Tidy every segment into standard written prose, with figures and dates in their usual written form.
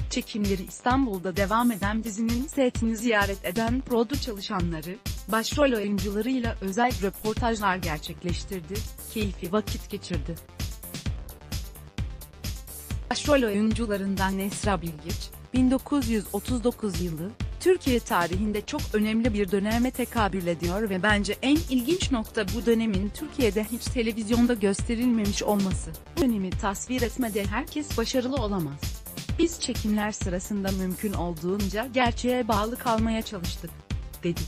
Çekimleri İstanbul'da devam eden dizinin setini ziyaret eden prodü çalışanları, başrol oyuncularıyla özel röportajlar gerçekleştirdi, keyifli vakit geçirdi. Başrol oyuncularından Esra Bilgiç, 1939 yılı, Türkiye tarihinde çok önemli bir döneme tekabül ediyor ve bence en ilginç nokta bu dönemin Türkiye'de hiç televizyonda gösterilmemiş olması. Bu dönemi tasvir etmede herkes başarılı olamaz. Biz çekimler sırasında mümkün olduğunca gerçeğe bağlı kalmaya çalıştık, dedi.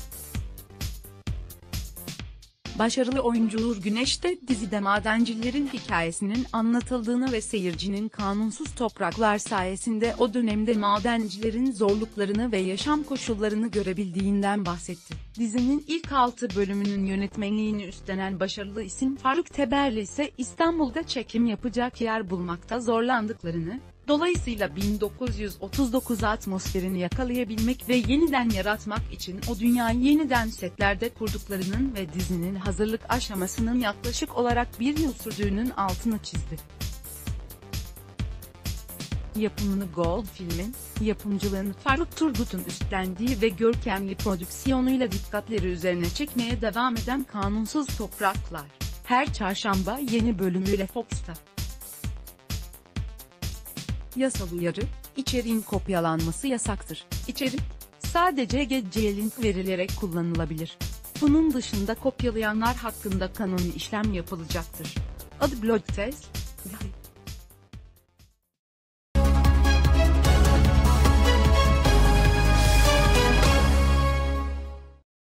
Başarılı oyuncu Uğur Güneş de dizide madencilerin hikayesinin anlatıldığını ve seyircinin kanunsuz topraklar sayesinde o dönemde madencilerin zorluklarını ve yaşam koşullarını görebildiğinden bahsetti. Dizinin ilk 6 bölümünün yönetmenliğini üstlenen başarılı isim Faruk Teberli ise İstanbul'da çekim yapacak yer bulmakta zorlandıklarını, dolayısıyla 1939 atmosferini yakalayabilmek ve yeniden yaratmak için o dünyayı yeniden setlerde kurduklarının ve dizinin hazırlık aşamasının yaklaşık olarak bir yıl sürdüğünün altını çizdi. Yapımını Gold Film'in, yapımcılığını Faruk Turgut'un üstlendiği ve görkemli prodüksiyonuyla dikkatleri üzerine çekmeye devam eden Kanunsuz Topraklar, her çarşamba yeni bölümüyle Fox'ta. Yasal uyarı: İçeriğin kopyalanması yasaktır. İçerik sadece GC-Link verilerek kullanılabilir. Bunun dışında kopyalayanlar hakkında kanuni işlem yapılacaktır. Adı Blog Test.